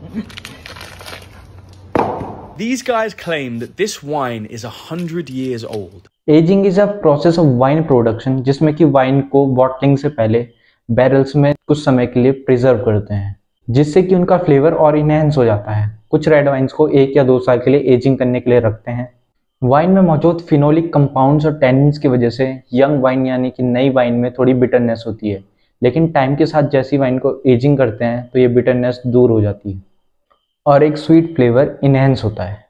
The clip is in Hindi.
These guys claim that this wine is 100 years old. Ageing is a process of wine production जिसमें कि वाइन को बॉटलिंग से पहले बैरल्स में कुछ समय के लिए प्रिजर्व करते हैं, जिससे कि उनका फ्लेवर और इनहेंस हो जाता है। कुछ रेड वाइन्स को 1 या 2 साल के लिए एजिंग करने के लिए रखते हैं। वाइन में मौजूद फिनोलिक कंपाउंड्स और टैनिन्स की वजह से यंग वाइन यानी कि नई वाइन में थोड़ी बिटरनेस होती है, लेकिन टाइम के साथ जैसी वाइन को एजिंग करते हैं तो ये बिटरनेस दूर हो जाती है और एक स्वीट फ्लेवर इनहेंस होता है।